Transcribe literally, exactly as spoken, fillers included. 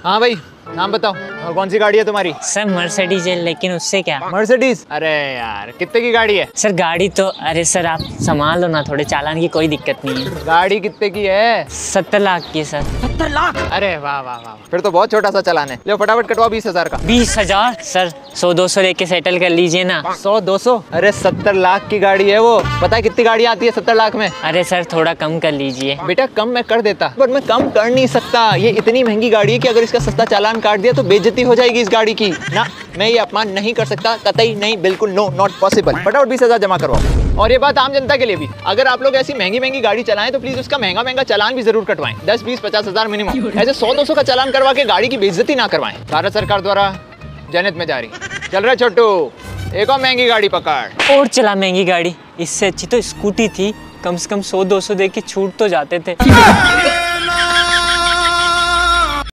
हाँ भाई, नाम बताओ और कौन सी गाड़ी है तुम्हारी? सर मर्सिडीज है, लेकिन उससे क्या? मर्सिडीज? अरे यार कितने की गाड़ी है? सर गाड़ी तो, अरे सर आप संभाल लो ना, थोड़े चालान की कोई दिक्कत नहीं है। गाड़ी कितने की है? सत्तर लाख की है सर। सत्तर लाख? अरे वाह वाह वाह, फिर तो बहुत छोटा सा चालान है। लो फटाफट कटवाओ बीस हजार का। बीस हजार? सर सौ दो सौ लेके सेटल कर लीजिए ना। सौ दो सौ? अरे सत्तर लाख की गाड़ी है वो। पता है कितनी गाड़ी आती है सत्तर लाख में? अरे सर थोड़ा कम कर लीजिए। बेटा कम मैं कर देता, बट मैं कम कर नहीं सकता। ये इतनी महंगी गाड़ी है कि अगर इसका सस्ता चालान काट दिया तो बेइज्जती हो जाएगी इस गाड़ी की ना। मैं ये अपमान नहीं कर सकता, कतई नहीं, बिल्कुल नो, नॉट पॉसिबल। फटाफट बीस हजार जमा करवाओ। और ये बात आम जनता के लिए भी, अगर आप लोग ऐसी महंगी महंगी गाड़ी चलाएं तो प्लीज उसका महंगा महंगा चालान भी जरूर कटवाएं। दस बीस पचास हजार मिनिमम। ऐसे सौ दो सौ का चालान करवा के गाड़ी की बेइज्जती ना करवाएं। भारत सरकार द्वारा जनहित में जारी। चल रहा छोटू, एक और महंगी गाड़ी पकड़। और चला महंगी गाड़ी, इससे अच्छी तो स्कूटी थी, कम से कम सौ दो सौ दे के छूट तो जाते थे।